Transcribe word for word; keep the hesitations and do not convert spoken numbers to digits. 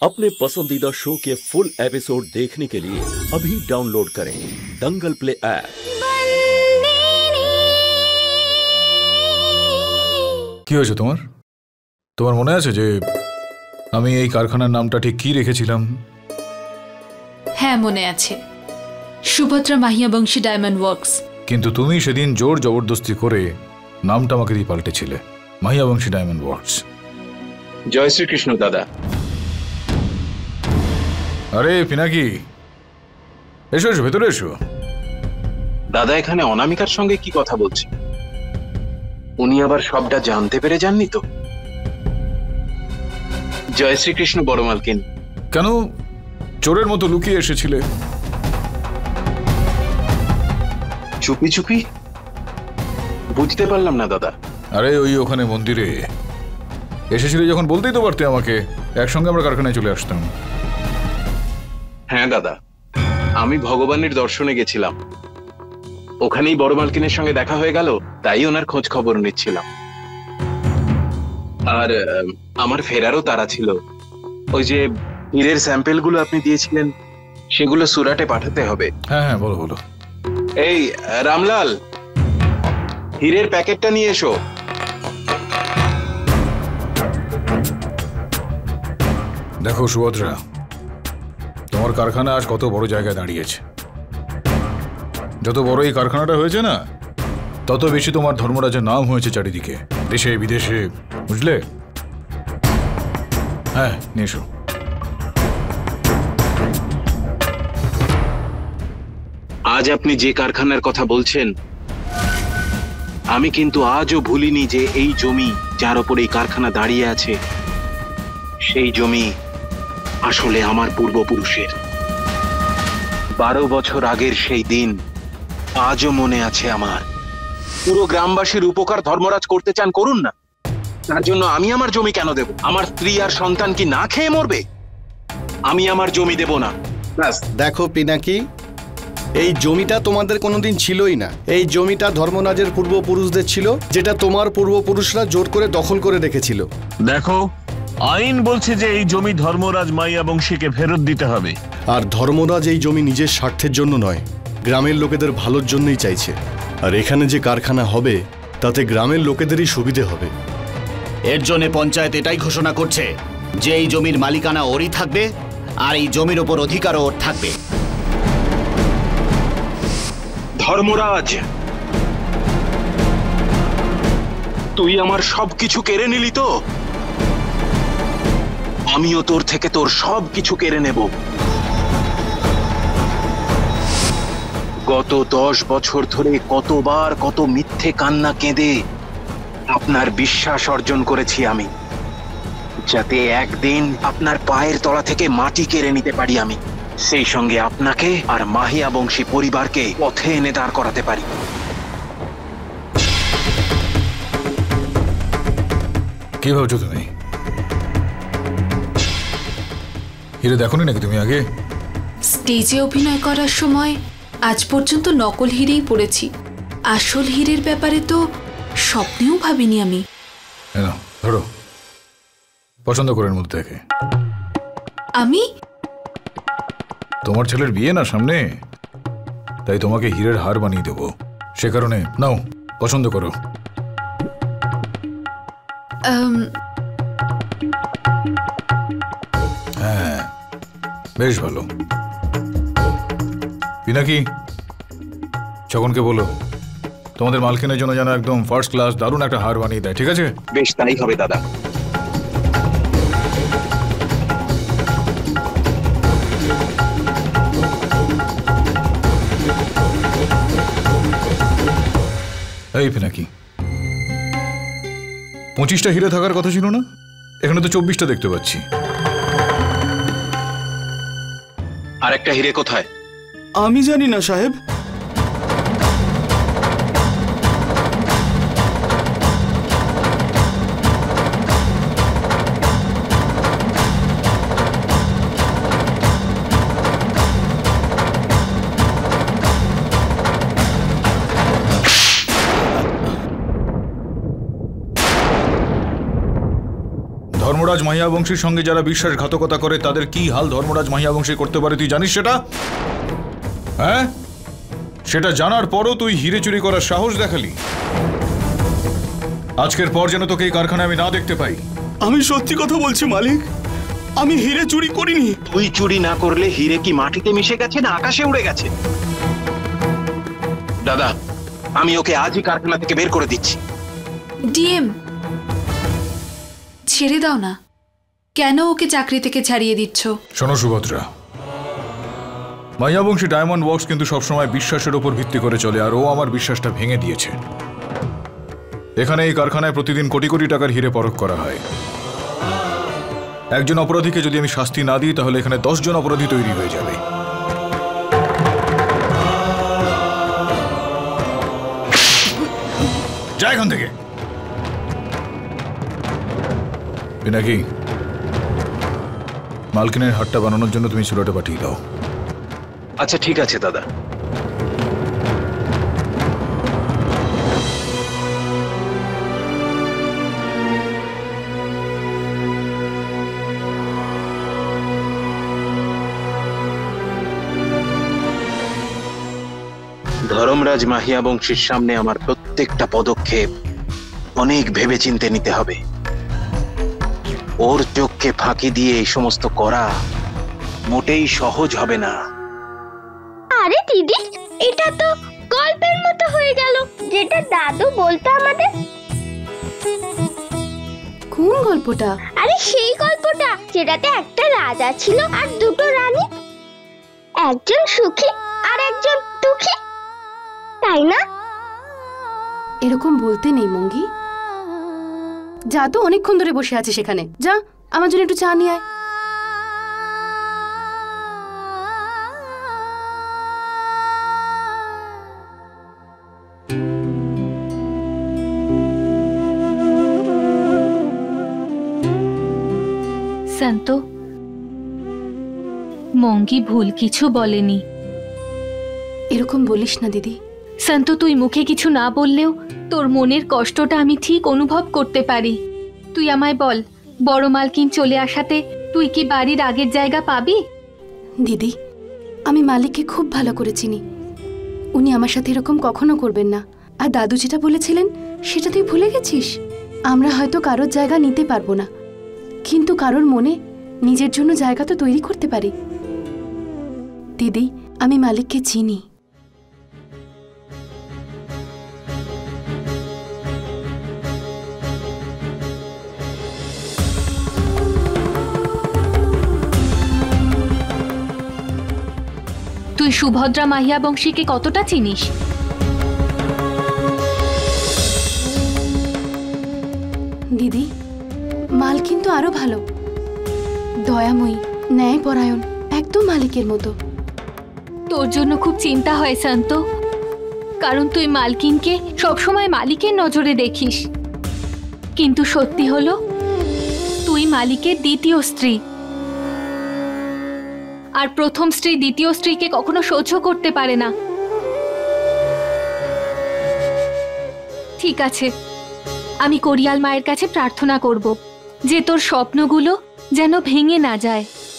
अपने पसंदीदा शो के फुल एपिसोड देखने के लिए अभी डाउनलोड करें दंगल प्ले ऐप। কি হয়েছে তোমার? তোমার মনে আছে যে আমি এই কারখানার নামটা ঠিক কি রেখেছিলাম? হ্যাঁ মনে আছে, সুভদ্রা মাহিয়াবংশী ডায়মন্ড ওয়ার্কস। কিন্তু তুমি সেদিন জোর জবরদস্তি করে নামটা আমাকে দিয়ে পাল্টেছিলে, মাহিয়াবংশী ডায়মন্ড ওয়ার্কস। জয় শ্রীকৃষ্ণ দাদা। আরে পিনাকি, এসো এসো, ভেতরে এসো। দাদা এখানে অনামিকার সঙ্গে কি কথা বলছে? উনি আবার সবটা জানতে পেরে যাননি তো? জয় শ্রীকৃষ্ণ বড় মালকিন। কেন চোরের মতো লুকিয়ে এসেছিলে? চুপি চুপি? বুঝতে পারলাম না দাদা। আরে ওই ওখানে মন্দিরে এসেছিলে যখন বলতেই তো পারতে আমাকে, একসঙ্গে আমরা কারখানায় চলে আসতাম। হ্যাঁ দাদা, আমি ভগবানের দর্শনে গেছিলাম, ওখানেই বড় মালকিনের সঙ্গে দেখা হয়ে গেল, তাই ওনার খোঁজ খবর নিচ্ছিলাম। আর আমার ফেরারও তাড়া ছিল। ওই যে হীরের স্যাম্পেল গুলো আপনি দিয়েছিলেন, সেগুলো সুরাটে পাঠাতে হবে। হ্যাঁ হ্যাঁ বলো বলো। এই রামলাল, হীরের প্যাকেটটা নিয়ে এসো। দেখো সুভদ্রা, তোমার কারখানা আজ কত বড় জায়গায় দাঁড়িয়েছে। যত বড় এই কারখানাটা হয়েছে না, তত বেশি তোমার ধর্মরাজের নাম হয়েছে চারিদিকে, দেশে বিদেশে, বুঝলে? হ্যাঁ নিয়ে এসো। আজ আপনি যে কারখানার কথা বলছেন, আমি কিন্তু আজও ভুলিনি যে এই জমি যার উপর এই কারখানা দাঁড়িয়ে আছে, সেই জমি আসলে আমার পূর্বপুরুষের। বারো বছর আগের সেই দিন আজও মনে আছে আমার। পুরো গ্রামবাসীর উপকার ধর্মরাজ করতে চান, করুন না, তার জন্য আমি আমার জমি কেন দেব? আমার স্ত্রী আর সন্তান কি না খেয়ে মরবে? আমি আমার জমি দেব না। দেখো পিনাকি, এই জমিটা তোমাদের কোনোদিন ছিলই না। এই জমিটা ধর্মরাজের পূর্বপুরুষদের ছিল, যেটা তোমার পূর্বপুরুষরা জোর করে দখল করে রেখেছিল। দেখো, আইন বলছে যে এই জমি ধর্মরাজ মাহিয়াবংশীকে ফেরত দিতে হবে। আর ধর্মরাজ এই জমি নিজের স্বার্থের জন্য নয়, গ্রামের লোকেদের ভালোর জন্যই চাইছে। আর এখানে যে কারখানা হবে, তাতে গ্রামের লোকেদেরই সুবিধে হবে। এর জন্য পঞ্চায়েত এটাই ঘোষণা করছে যে এই জমির মালিকানা ওরই থাকবে, আর এই জমির ওপর অধিকারও ওর থাকবে। ধর্মরাজ, তুই আমার সবকিছু কেড়ে নিলি তো? আমিও তোর থেকে তোর সবকিছু কেড়ে নেব। গত দশ বছর ধরে কতবার কত মিথ্যে কান্না কেঁদে আপনার বিশ্বাস অর্জন করেছি আমি, যাতে একদিন আপনার পায়ের তলা থেকে মাটি কেড়ে নিতে পারি আমি, সেই সঙ্গে আপনাকে আর মাহিয়াবংশী পরিবারকে পথে এনে দাঁড় করাতে পারি। কি ভাবছো তুমি? হিরে দেখোনি নাকি তুমি আগে? স্টেজে অভিনয় করার সময় আজ পর্যন্ত নকল হিরেই পড়েছি, আসল হিরের ব্যাপারে তো স্বপ্নেও ভাবিনি আমি। ধরো, পছন্দ করার মধ্যে থেকে। আমি? তোমার ছেলের বিয়ে না সামনে, তাই তোমাকে হীরের হার বানিয়ে দেব। সে কারণে নাও, পছন্দ করো। হ্যাঁ বেশ ভালো। পিনাকি, ছগনকে বলো তোমাদের মালকিনের জন্য যেন একদম ফার্স্ট ক্লাস দারুণ একটা হার বানিয়ে দেয়, ঠিক আছে? বেশ, তাই হবে দাদা। এই পিনাকি, পঁচিশটা হিরে থাকার কথা ছিল না? এখানে তো চব্বিশটা দেখতে পাচ্ছি। আর একটা হিরে কোথায়? আমি জানি না সাহেব। ধর্মরাজ মাহিয়া বংশীর সঙ্গে যারা বিশ্বাসঘাতকতা করে তাদের কি হাল ধর্মরাজ মাহিয়া বংশী করতে পারে তুই জানিস সেটা? হ্যাঁ, সেটা জানার পরও তুই হিরে চুরি করার সাহস দেখালি। আজকের পর যেন তোকে এই কারখানায় আমি না দেখতে পাই। আমি সত্যি কথা বলছি মালিক, আমি হিরে চুরি করিনি। তুই চুরি না করলে হিরে কি মাটিতে মিশে গেছে না আকাশে উড়ে গেছে? দাদা, আমি ওকে আজই কারখানা থেকে বের করে দিচ্ছি। ডিএম, ছেড়ে দাও না, কেন ওকে চাকরি থেকে ছাড়িয়ে দিচ্ছ? শোনো সুভদ্রা, মাহিয়া বংশী ডায়মন্ড ওয়ার্কস কিন্তু সবসময় বিশ্বাসের উপর ভিত্তি করে চলে, আর ও আমার বিশ্বাসটা ভেঙে দিয়েছে। এখানে এই কারখানায় প্রতিদিন কোটি কোটি টাকার হিরে পরখ করা হয়। একজন অপরাধীকে যদি আমি শাস্তি না দিই তাহলে এখানে দশ জন অপরাধী তৈরি হয়ে যাবে। যা এখান থেকে। পিনাকি, মালকিনের হাটটা বানানোর জন্য তুমি সুরাটে পাঠিয়ে দাও। আচ্ছা ঠিক আছে দাদা। ধর্মরাজ মাহিয়া বংশীর সামনে আমার প্রত্যেকটা পদক্ষেপ অনেক ভেবেচিন্তে নিতে হবে। ওর চোখকে ফাঁকি দিয়ে এই সমস্ত করা মোটেই সহজ হবে না। আরে দিদি, এটা তো গল্পের মতো হয়ে গেল, যেটা দাদু বলতো আমাদের। কোন গল্পটা? আরে সেই গল্পটা যেটাতে একটা রাজা ছিল আর দুটো রানী, একজন সুখী আর একজন দুঃখী, তাই না? এরকম বলতে নেই মঙ্গি। যা তো, অনেকক্ষণ ধরে বসে আছে সেখানে, যা আমার জন্য একটু চা নিয়ে আয়। শান্ত, মঙ্গি ভুল কিছু বলেনি। এরকম বলিস না দিদি। শান্ত, তুই মুখে কিছু না বললেও তোর মনের কষ্টটা আমি ঠিক অনুভব করতে পারি। তুই আমায় বল, বড় মালকিন চলে আসাতে তুই কি বাড়ির আগের জায়গা পাবি? দিদি, আমি মালিককে খুব ভালো করে চিনি। উনি আমার সাথে এরকম কখনো করবেন না। আর দাদু যেটা বলেছিলেন সেটা তুই ভুলে গেছিস। আমরা হয়তো কারোর জায়গা নিতে পারবো না, কিন্তু কারোর মনে নিজের জন্য জায়গা তো তৈরি করতে পারি। দিদি, আমি মালিককে চিনি। তুই সুভদ্রা মাহিয়া বংশীকে কতটা চিনিস? দিদি, মাল কিন্তু আরো ভালো, দয়াময়ী, ন্যায়পরায়ণ, একদম মালিকের মতো। তোর জন্য খুব চিন্তা হয় শান্ত, কারণ তুই মালকিনকে সবসময় মালিকের নজরে দেখিস, কিন্তু সত্যি হলো তুই মালিকের দ্বিতীয় স্ত্রী। আর প্রথম স্ত্রী দ্বিতীয় স্ত্রীকে কখনো সহ্য করতে পারে না। ঠিক আছে, আমি কোরিয়াল মায়ের কাছে প্রার্থনা করব যে তোর স্বপ্নগুলো যেন ভেঙে না যায়।